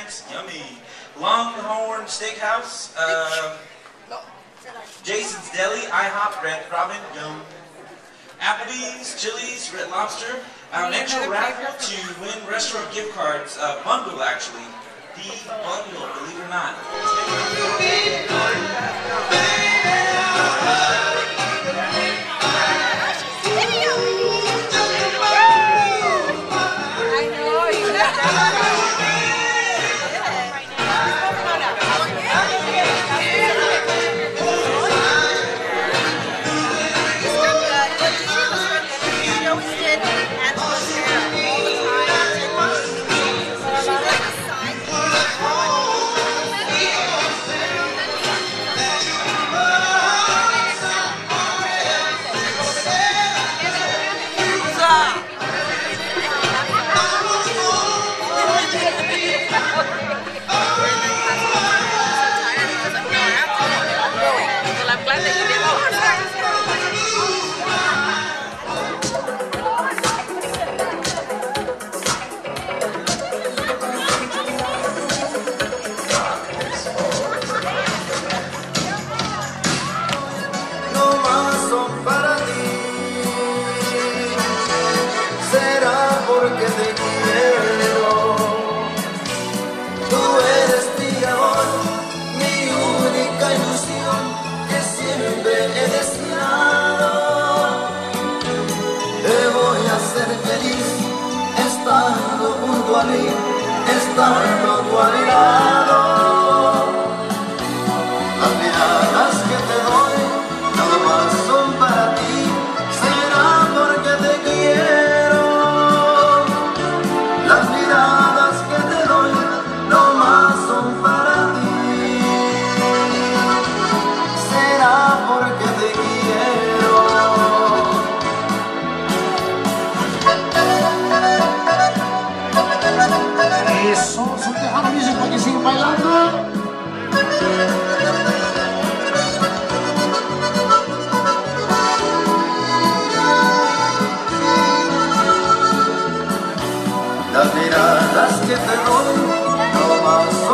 Giants, yummy. Longhorn Steakhouse, Jason's Deli, IHOP, Red Robin, yum. Applebee's, Chili's, Red Lobster. Metro raffle to win restaurant gift cards, bundle actually. The bundle, believe it or not. Estando tú a mi lado, las miradas que te doy nada más son para ti, será porque te quiero. Las miradas que te doy no más son para ti, será porque te quiero. Eso, Tejano Music para que sigan bailando. Las miradas que te doy no más